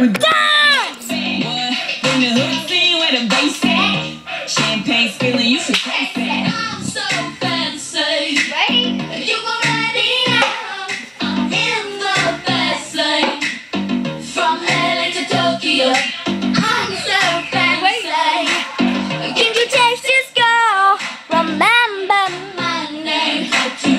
Dance! Bring the hook scene where the bass at. Champagne spilling, you should taste it. I'm so fancy. Ready? You already know I'm in the fast lane. From LA to Tokyo, I'm so fancy. Can you taste this girl? Remember My name that you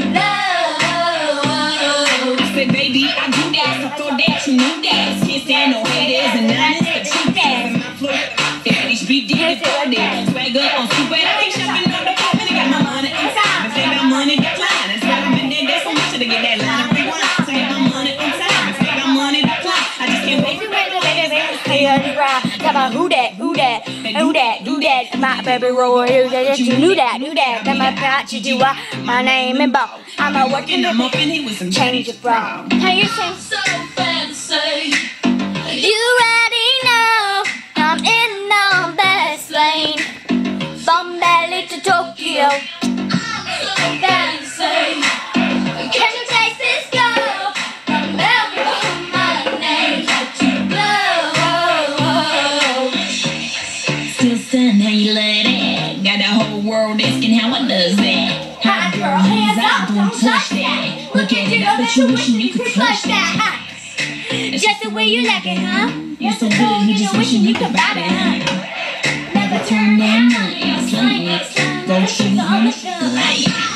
love. I said, baby, I do that, so throw that, you knew that. Can't stand no haters and none of the truth that. My flow, HB did it for that. Swagger on super, I ain't shopping on the pop, and I got my money on time. If they got money, decline. That's why I'm in there, that's so much to get that line of rewind. So I got my money on time. If they got money, decline. I just can't wait to Talk about who that, who that, who that, do that. My baby roll, you knew that, do that. Then my got you do my name and ball. I'm a working and I'm up in here with some change it from. How you sing? So fancy. You already know I'm in the best lane. From Bali to Tokyo. I'm so fancy. Can you taste this girl? Remember my name that you love. Still stunned how you love that. Got the whole world asking how I does that. Hot girl, hands up, don't touch that. Look at it, I bet you wishing you could clutch that. Just the way you like it, huh? You're so good, you just wishing you could buy it, huh? Never turn that money, slang, go shoot on the light.